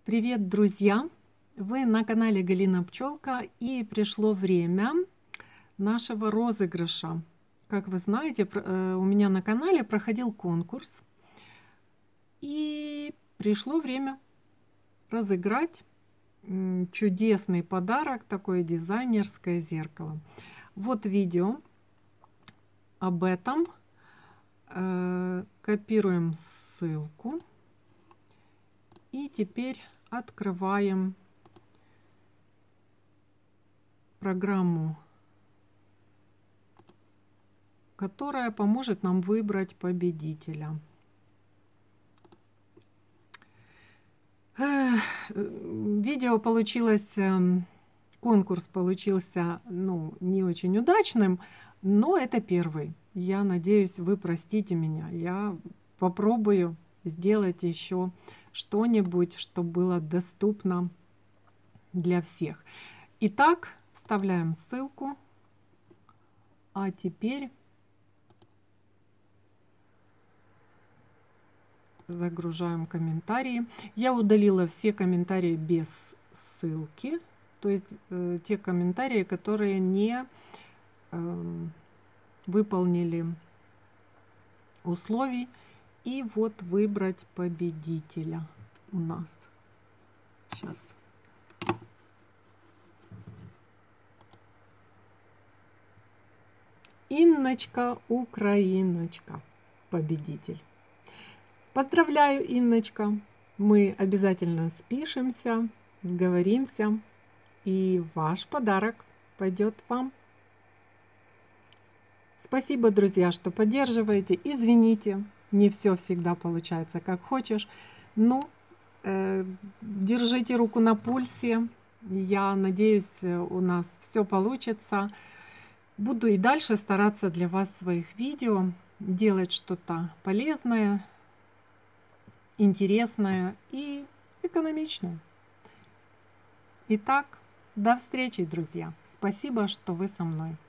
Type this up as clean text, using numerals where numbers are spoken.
Привет, друзья! Вы на канале Галина Пчелка, и пришло время нашего розыгрыша. Как вы знаете, у меня на канале проходил конкурс, и пришло время разыграть чудесный подарок, такое дизайнерское зеркало. Вот видео об этом. Копируем ссылку и теперь открываем программу, которая поможет нам выбрать победителя. Видео получилось, конкурс получился, не очень удачным, но это первый. Я надеюсь, вы простите меня. Я попробую сделать еще что-нибудь, что было доступно для всех. Итак, вставляем ссылку. А теперь загружаем комментарии. Я удалила все комментарии без ссылки, то есть те комментарии, которые не выполнили условий. И вот выбрать победителя у нас. Сейчас. Инночка, Украиночка, победитель. Поздравляю, Инночка. Мы обязательно спишемся, сговоримся, и ваш подарок пойдет вам. Спасибо, друзья, что поддерживаете. Извините, не все всегда получается как хочешь. Но держите руку на пульсе. Я надеюсь, у нас все получится. Буду и дальше стараться для вас в своих видео делать что-то полезное, интересное и экономичное. Итак, до встречи, друзья. Спасибо, что вы со мной.